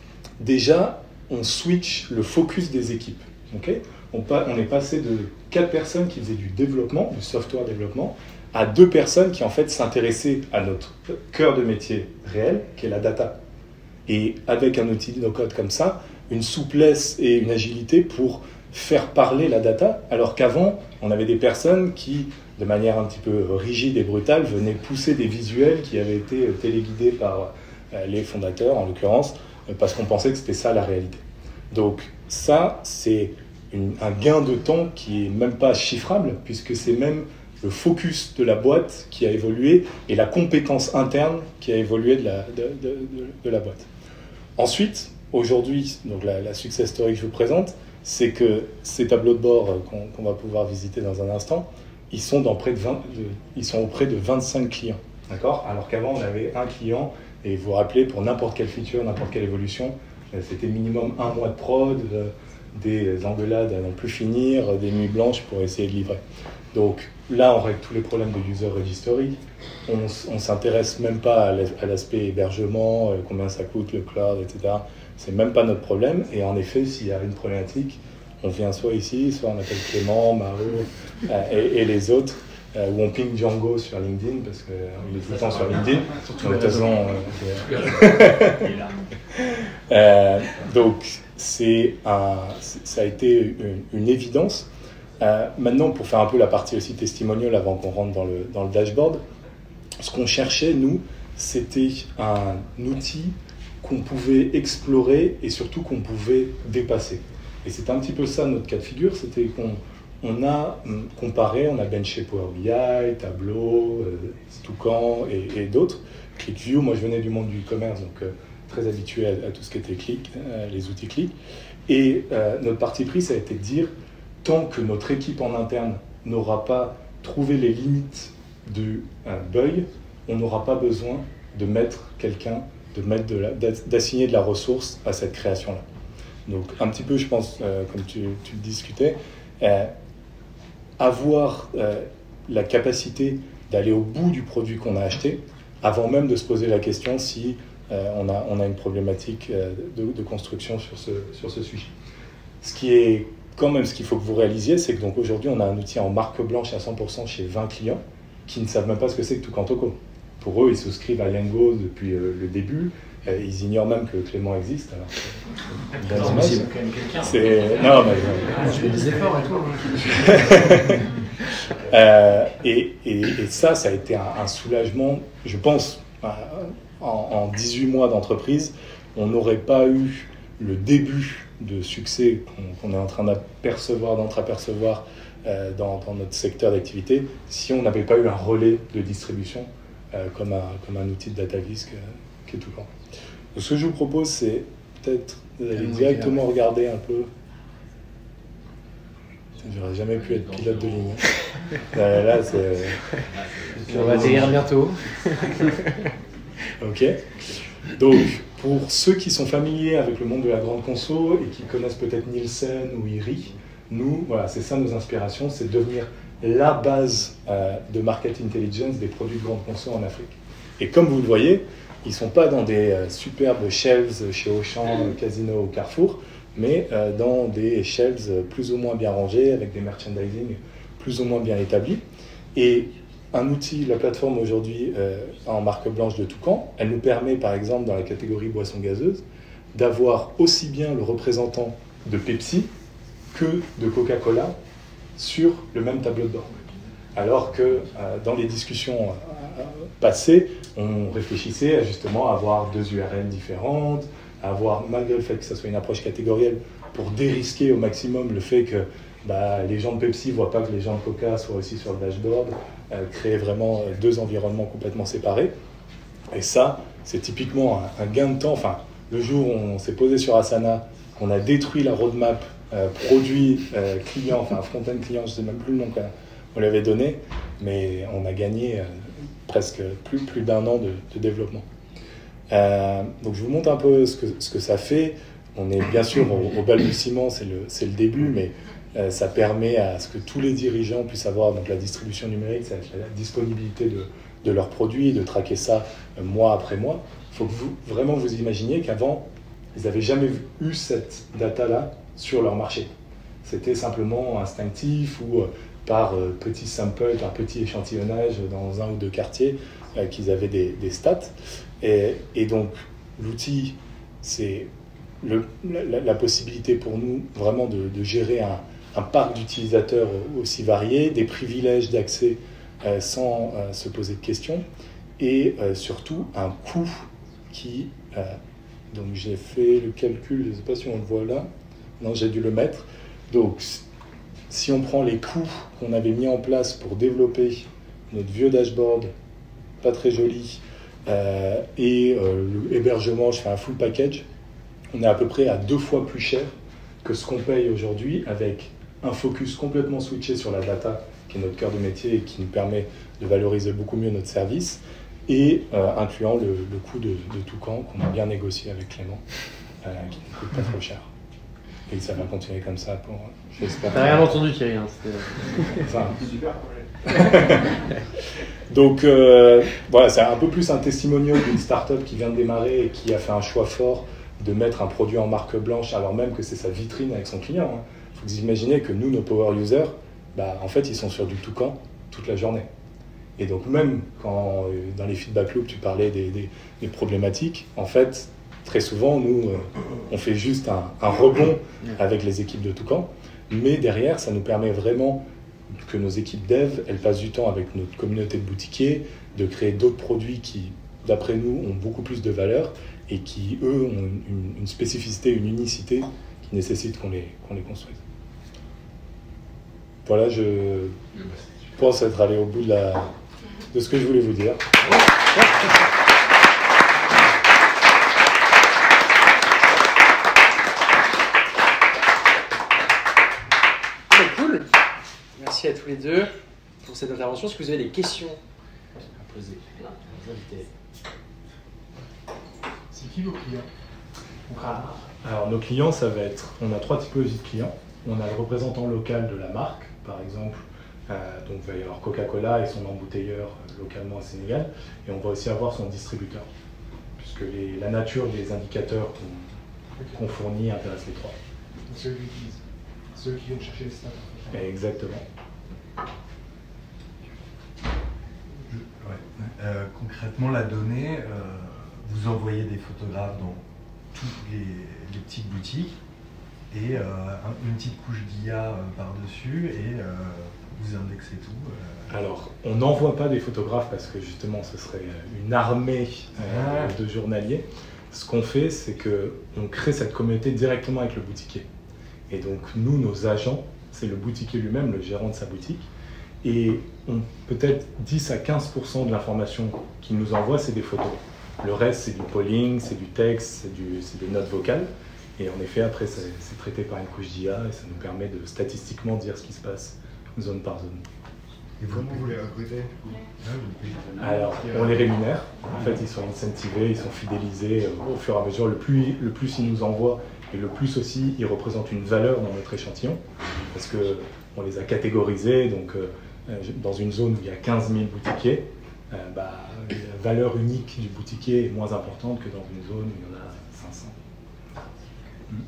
déjà, on switch le focus des équipes. Okay, on, on est passé de quatre personnes qui faisaient du développement, du software développement, à deux personnes qui en fait s'intéressaient à notre cœur de métier réel, qui est la data. Et avec un outil no-code comme ça, une souplesse et une agilité pour faire parler la data, alors qu'avant, on avait des personnes qui, de manière un petit peu rigide et brutale, venaient pousser des visuels qui avaient été téléguidés par les fondateurs, en l'occurrence, parce qu'on pensait que c'était ça la réalité. Donc ça, c'est une, un gain de temps qui n'est même pas chiffrable, puisque c'est même le focus de la boîte qui a évolué et la compétence interne qui a évolué de la, de, de, de, de la boîte. Ensuite, aujourd'hui, donc la, la success story que je vous présente, c'est que ces tableaux de bord qu'on, qu'on va pouvoir visiter dans un instant, ils sont, dans près de vingt, de, ils sont auprès de vingt-cinq clients. D'accord ? Alors qu'avant, on avait un client, et vous vous rappelez, pour n'importe quelle feature, n'importe quelle évolution, c'était minimum un mois de prod, des engueulades à n'en plus finir, des nuits blanches pour essayer de livrer. Donc là, on règle tous les problèmes de user registry. On ne s'intéresse même pas à l'aspect hébergement, combien ça coûte, le cloud, et cetera. C'est même pas notre problème. Et en effet, s'il y a une problématique, on vient soit ici, soit on appelle Clément, Mao euh, et, et les autres, euh, ou on ping Django sur LinkedIn, parce qu'il est tout le temps sur LinkedIn. Donc, de toute façon, euh, euh, donc c'est un, ça a été une, une évidence. Euh, maintenant, pour faire un peu la partie aussi testimonial avant qu'on rentre dans le, dans le dashboard, ce qu'on cherchait, nous, c'était un outil qu'on pouvait explorer et surtout qu'on pouvait dépasser. Et c'était un petit peu ça notre cas de figure, c'était qu'on on a comparé, on a benché Power B I, Tableau, euh, Toucan et, et d'autres. ClickView, moi je venais du monde du e-commerce, donc euh, très habitué à, à tout ce qui était click, euh, les outils click. Et euh, notre parti pris, ça a été de dire, tant que notre équipe en interne n'aura pas trouvé les limites du euh, buy, on n'aura pas besoin de mettre quelqu'un, de mettre de la, d'assigner de la ressource à cette création-là. Donc un petit peu, je pense, euh, comme tu, tu le discutais, euh, avoir euh, la capacité d'aller au bout du produit qu'on a acheté, avant même de se poser la question si euh, on, a, on a une problématique euh, de, de construction sur ce, sur ce sujet. Ce qui est quand même, ce qu'il faut que vous réalisiez, c'est que donc aujourd'hui, on a un outil en marque blanche à cent pour cent chez vingt clients qui ne savent même pas ce que c'est que Toucan Toco. Pour eux, ils souscrivent à Lengo depuis euh, le début. Euh, ils ignorent même que Clément existe. Alors, c'est Non, mais c'est quand même quelqu'un. C'est... Non, mais... Ah, je fais des efforts et tout. Hein. euh, et, et, et ça, ça a été un, un soulagement, je pense, en, en dix-huit mois d'entreprise, on n'aurait pas eu le début de succès qu'on, qu'on est en train d'apercevoir, d'entreapercevoir euh, dans, dans notre secteur d'activité si on n'avait pas eu un relais de distribution euh, comme, un, comme un outil de DataVis qui est Toucan. Donc, ce que je vous propose, c'est peut-être d'aller directement regarder un peu. J'aurais jamais pu être pilote de ligne. Là, là c'est... On va atterrir bientôt. Ok. Donc, pour ceux qui sont familiers avec le monde de la grande conso et qui connaissent peut-être Nielsen ou I R I, nous, voilà, c'est ça nos inspirations, c'est de devenir la base euh, de market intelligence des produits de grande conso en Afrique. Et comme vous le voyez, ils ne sont pas dans des euh, superbes shelves chez Auchan, Casino ou Carrefour, mais euh, dans des shelves plus ou moins bien rangés, avec des merchandising plus ou moins bien établis. Et un outil, la plateforme aujourd'hui euh, en marque blanche de Toucan, elle nous permet par exemple dans la catégorie boissons gazeuses d'avoir aussi bien le représentant de Pepsi que de Coca-Cola sur le même tableau de bord. Alors que euh, dans les discussions euh, passées, on réfléchissait à justement avoir deux U R L différentes, à avoir, malgré le fait que ça soit une approche catégorielle, pour dérisquer au maximum le fait que bah, les gens de Pepsi ne voient pas que les gens de Coca soient aussi sur le dashboard, euh, créer vraiment deux environnements complètement séparés. Et ça, c'est typiquement un, un gain de temps. Enfin, le jour où on s'est posé sur Asana, qu'on a détruit la roadmap euh, produit euh, client, enfin front-end client, je ne sais même plus le nom qu'on lui avait donné, mais on a gagné euh, presque plus, plus d'un an de, de développement. Euh, donc je vous montre un peu ce que, ce que ça fait. On est bien sûr au, au balbutiement, c'est le, c'est le début, mais euh, ça permet à ce que tous les dirigeants puissent avoir donc, la distribution numérique, ça va être la disponibilité de, de leurs produits, de traquer ça euh, mois après mois. Il faut que vous, vraiment vous imaginiez qu'avant, ils n'avaient jamais eu cette data-là sur leur marché. C'était simplement instinctif ou euh, par euh, petit sample, par petit échantillonnage dans un ou deux quartiers euh, qu'ils avaient des, des stats. Et, et donc, l'outil, c'est le, la, la possibilité pour nous vraiment de, de gérer un, un parc d'utilisateurs aussi varié, des privilèges d'accès euh, sans euh, se poser de questions, et euh, surtout un coût qui... Euh, donc j'ai fait le calcul, je ne sais pas si on le voit là, non, j'ai dû le mettre. Donc, si on prend les coûts qu'on avait mis en place pour développer notre vieux dashboard, pas très joli, Euh, et euh, l'hébergement, je fais un full package, on est à peu près à deux fois plus cher que ce qu'on paye aujourd'hui, avec un focus complètement switché sur la data, qui est notre cœur de métier et qui nous permet de valoriser beaucoup mieux notre service, et euh, incluant le, le coût de, de Toucan qu'on a bien négocié avec Clément, euh, qui ne coûte pas trop cher. Et ça va continuer comme ça pour, j'espère. T'as rien entendu, Thierry, hein, c'était... Enfin, super projet. Donc euh, voilà, c'est un peu plus un testimonial d'une start-up qui vient de démarrer et qui a fait un choix fort de mettre un produit en marque blanche alors même que c'est sa vitrine avec son client. Il hein. faut que vous imaginez que nous, nos power users, bah, en fait, ils sont sur du Toucan toute la journée. Et donc même quand dans les feedback loops, tu parlais des, des, des problématiques, en fait, très souvent, nous, euh, on fait juste un, un rebond avec les équipes de Toucan. Mais derrière, ça nous permet vraiment que nos équipes dev, elles passent du temps avec notre communauté de boutiquiers, de créer d'autres produits qui, d'après nous, ont beaucoup plus de valeur et qui, eux, ont une, une spécificité, une unicité qui nécessite qu'on les, qu'on les construise. Voilà, je pense être allé au bout de, la, de ce que je voulais vous dire. Cool. Merci à tous les deux pour cette intervention. Est-ce que vous avez des questions à poser? C'est qui vos clients? Ah. Alors nos clients, ça va être, on a trois typologies de clients. On a le représentant local de la marque, par exemple, euh, donc il va y avoir Coca-Cola et son embouteilleur euh, localement au Sénégal, et on va aussi avoir son distributeur, puisque les, la nature des indicateurs qu'on qu'on fournit intéresse les trois. Ceux qui utilisent, ceux qui vont chercher les stats. En fait. Exactement. Je, ouais. euh, concrètement, la donnée, euh, vous envoyez des photographes dans toutes les, les petites boutiques et euh, un, une petite couche d'I A euh, par-dessus et euh, vous indexez tout. Euh. Alors, on n'envoie pas des photographes parce que justement ce serait une armée euh, ah. de journaliers. Ce qu'on fait, c'est qu'on crée cette communauté directement avec le boutiquier. Et donc nous, nos agents, c'est le boutiquier lui-même, le gérant de sa boutique. Et peut-être dix à quinze pour cent de l'information qu'il nous envoie, c'est des photos. Le reste, c'est du polling, c'est du texte, c'est des notes vocales. Et en effet, après, c'est traité par une couche d'I A et ça nous permet de statistiquement dire ce qui se passe zone par zone. Et comment vous les recrutez? Alors, on les rémunère. En fait, ils sont incentivés, ils sont fidélisés au fur et à mesure. Le plus, le plus ils nous envoient et le plus aussi ils représentent une valeur dans notre échantillon. Parce qu'on les a catégorisés. Donc, euh, dans une zone où il y a quinze mille boutiquiers, euh, bah, la valeur unique du boutiquier est moins importante que dans une zone où il y en a cinq cents. Mm.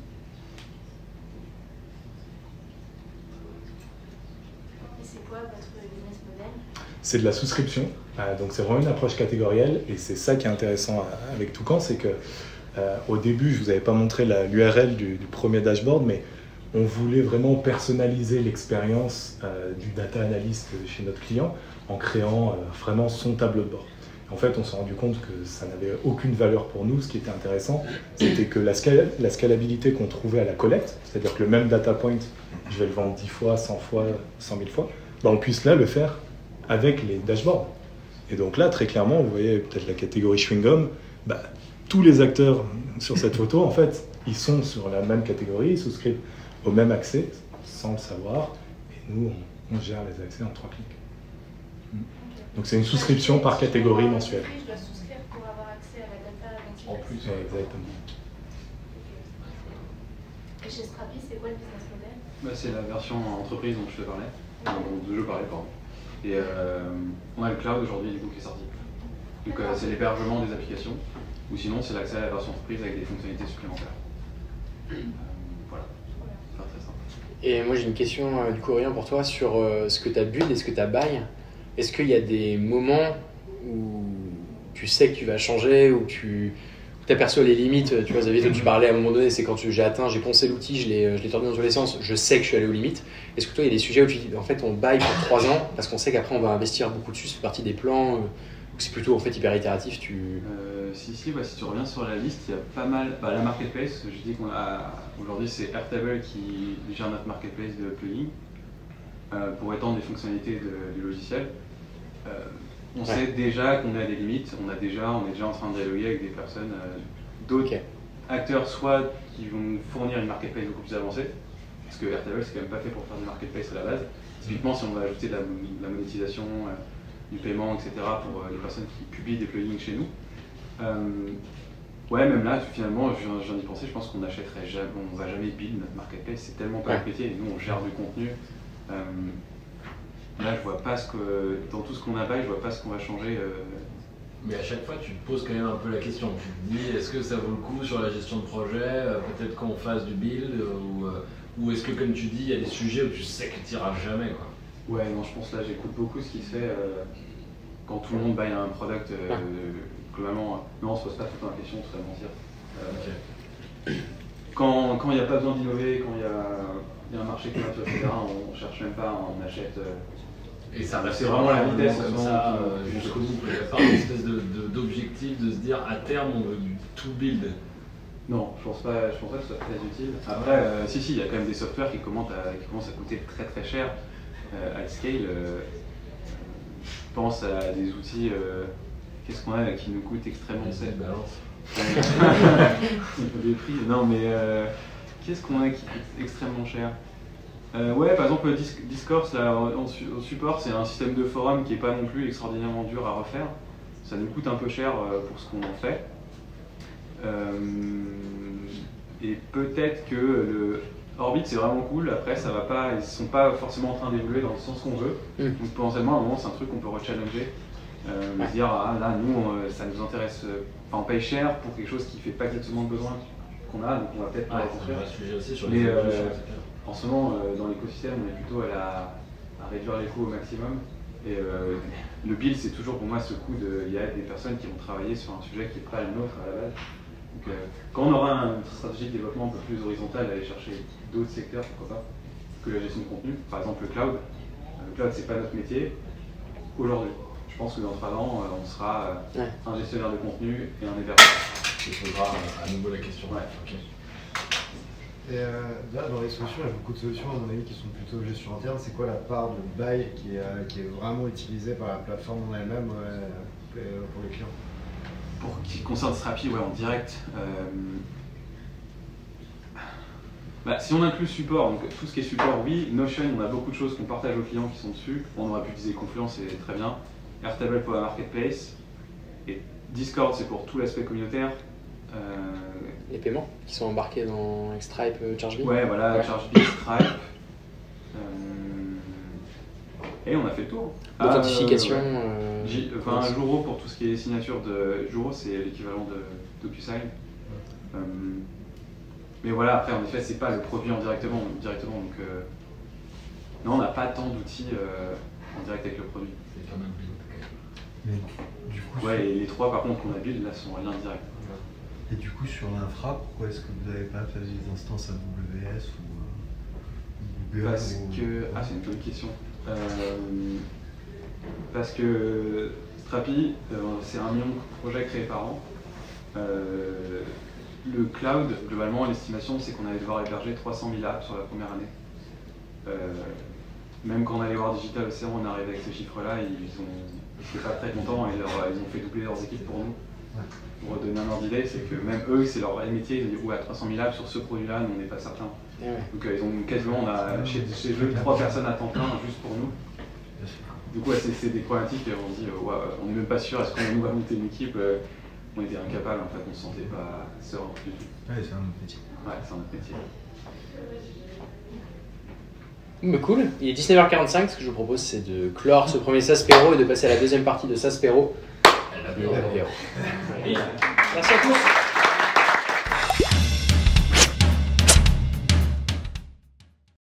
Et c'est quoi votre business model? C'est de la souscription, euh, donc c'est vraiment une approche catégorielle et c'est ça qui est intéressant avec Toucan, c'est que euh, au début, je vous avais pas montré l'U R L du, du premier dashboard, mais on voulait vraiment personnaliser l'expérience euh, du data analyst chez notre client en créant euh, vraiment son tableau de bord. En fait, on s'est rendu compte que ça n'avait aucune valeur pour nous. Ce qui était intéressant, c'était que la, scala la scalabilité qu'on trouvait à la collecte, c'est-à-dire que le même data point, je vais le vendre dix fois, cent fois, cent mille fois, ben on puisse là le faire avec les dashboards. Et donc là, très clairement, vous voyez peut-être la catégorie chewing-gum, ben, tous les acteurs sur cette photo, en fait, ils sont sur la même catégorie, ils souscrivent au même accès, sans le savoir, et nous, on, on gère les accès en trois clics. Okay. Donc c'est une souscription par catégorie mensuelle. Je dois souscrire pour avoir accès à la data dont En plus, ouais, exactement. Et chez Strapi, c'est quoi le business model? Bah, c'est la version entreprise dont je te parlais, enfin, dont je parlais, pardon. Et euh, on a le cloud aujourd'hui du coup qui est sorti. Donc euh, c'est l'hébergement des applications, ou sinon c'est l'accès à la version entreprise avec des fonctionnalités supplémentaires. Euh, voilà, c'est très simple. Et moi j'ai une question euh, du coup Aurélien pour toi sur euh, ce que tu as build et ce que tu as buy. Est-ce qu'il y a des moments où tu sais que tu vas changer, où tu aperçois les limites? Tu vois, Xavier, toi tu parlais à un moment donné, c'est quand j'ai atteint, j'ai poncé l'outil, je l'ai tourné dans tous les sens, je sais que je suis allé aux limites. Est-ce que toi il y a des sujets où tu dis en fait on buy pour trois ans parce qu'on sait qu'après on va investir beaucoup dessus, c'est partie des plans, ou c'est plutôt en fait hyper itératif tu... euh, Si, si, bah, si tu reviens sur la liste, il y a pas mal. Bah, la marketplace, je dis qu'on a. Aujourd'hui c'est Airtable qui gère notre marketplace de plugins euh, pour étendre les fonctionnalités de, du logiciel. Euh, on ouais. sait déjà qu'on a des limites, on, a déjà, on est déjà en train de dialoguer avec des personnes, euh, d'autres okay. acteurs, soit qui vont nous fournir une marketplace beaucoup plus avancée, parce que Airtable c'est quand même pas fait pour faire du marketplace à la base. Typiquement, si on va ajouter de la, de la monétisation, euh, du paiement, et cetera pour euh, les personnes qui publient des plugins chez nous. Euh, ouais, même là, finalement, je viens d'y penser, je pense qu'on n'achèterait jamais, on va jamais build notre marketplace, c'est tellement pas ouais. et nous on gère du contenu. Euh, Là, je vois pas ce que, dans tout ce qu'on a bail, je vois pas ce qu'on va changer. Euh... Mais à chaque fois, tu te poses quand même un peu la question. Tu te dis, est-ce que ça vaut le coup sur la gestion de projet, euh, peut-être qu'on fasse du build, ou, euh, ou est-ce que, comme tu dis, il y a des sujets où tu sais que tu n'iras jamais, quoi. Ouais, non, je pense là, j'écoute beaucoup ce qui se fait euh, quand tout le monde baille un product. Euh, globalement, non, on se pose pas tout le temps la question, on se fait mentir. Euh, okay. Quand il n'y a pas besoin d'innover, quand il y a il y a un marché qui est nature, et cetera. On, on cherche même pas, on achète. Euh, Et ça c'est vraiment la vitesse comme souvent, ça qui- euh, jusqu'au bout. Il n'y a pas une espèce de- de- d'objectif de se dire à terme on veut tout build. Non, je pense pas, je pense pas que ce soit très utile. Après, euh, si, si, il y a quand même des softwares qui commencent à, qui commencent à coûter très très cher euh, à scale. Euh, je pense à des outils, euh, qu'est-ce qu'on a là, qui nous coûtent extrêmement cher. Balance. Des prix, non mais euh, qu'est-ce qu'on a qui coûte extrêmement cher? Euh, ouais, par exemple, Dis- Discourse, là, en, su- au support, c'est un système de forum qui n'est pas non plus extraordinairement dur à refaire. Ça nous coûte un peu cher euh, pour ce qu'on en fait. Euh, et peut-être que le Orbit, c'est vraiment cool. Après, ça va pas, ils ne sont pas forcément en train d'évoluer dans le sens qu'on veut. Mm. Donc, potentiellement, à un moment, c'est un truc qu'on peut rechallenger. Euh, mais se dire, ah, là, nous, on- ça nous intéresse. euh, Enfin, on paye cher pour quelque chose qui ne fait pas exactement le besoin qu'on a, donc on va peut-être pas Ouais, être c'est cher. un vrai sujet aussi sur Mais, les euh, évolutions, et cetera. En ce moment, euh, dans l'écosystème, on est plutôt à, la, à réduire les coûts au maximum. Et euh, le build, c'est toujours pour moi ce coup de. Il y a des personnes qui vont travailler sur un sujet qui n'est pas le nôtre à la base. Donc, euh, quand on aura une stratégie de développement un peu plus horizontale, aller chercher d'autres secteurs, pourquoi pas, que la gestion de contenu. Par exemple, le cloud. Le cloud, c'est pas notre métier aujourd'hui. Je pense que dans trois ans, euh, on sera euh, Ouais. un gestionnaire de contenu et un hébergeur. Tu poseras à nouveau la question. Ouais. Ok. Et euh, là, dans les solutions, il y a beaucoup de solutions, à mon avis, qui sont plutôt gestion interne. C'est quoi la part de buy qui est, euh, qui est vraiment utilisée par la plateforme en elle-même euh, pour les clients? Pour ce qui concerne Strapi, ouais, en direct, euh, bah, si on inclut support, donc tout ce qui est support, oui. Notion, on a beaucoup de choses qu'on partage aux clients qui sont dessus. On aurait pu utiliser Confluence, c'est très bien. Airtable pour la marketplace. Et Discord, c'est pour tout l'aspect communautaire. Euh, Les paiements qui sont embarqués dans Stripe, euh, ChargeBee. ouais, voilà, Ouais. ChargeBee, Stripe. Euh, et on a fait le tour. L'authentification. Ah, euh, ouais. euh, J- enfin, un Juro pour tout ce qui est signature de Juro, c'est l'équivalent de DocuSign. Euh, mais voilà, après, en effet, c'est pas le produit en directement, directement donc euh, non, on n'a pas tant d'outils euh, en direct avec le produit. C'est pas mal build. Mais du coup, Ouais, sur- et les trois par contre qu'on a build là sont en lien direct. et du coup, sur l'infra, pourquoi est-ce que vous n'avez pas fait des instances A W S ou euh, Google Parce ou- que. Ah, c'est une bonne question. Euh, parce que Strapi, euh, c'est un million de projets créés par an. Euh, le cloud, globalement, l'estimation, c'est qu'on allait devoir héberger trois cent mille apps sur la première année. Euh, même quand on allait voir Digital Ocean, on arrivait avec ces chiffres-là, ils ont, ils étaient pas très contents et leur- ils ont fait doubler leurs équipes pour nous. Pour donner un ordre d'idée, c'est que même eux, c'est leur vrai métier, ils ont dit ouais, trois cent mille apps sur ce produit-là, nous on n'est pas certains. Eh ouais. Donc euh, ils ont quasiment, on a chez, chez eux trois personnes à temps plein juste pour nous. Du coup, ouais, c'est c'est des problématiques, on se dit, euh, ouais, on n'est même pas sûr, est-ce qu'on nous va monter une équipe euh, On était incapable, en fait, on se sentait pas serein du tout. Ouais, c'est un autre métier. Ouais, c'est un autre métier. Bah, cool. Il est dix-neuf heures quarante-cinq. Ce que je vous propose, c'est de clore ce premier Saspero et de passer à la deuxième partie de Saspero. Elle a Et l'apéro. Merci à tous.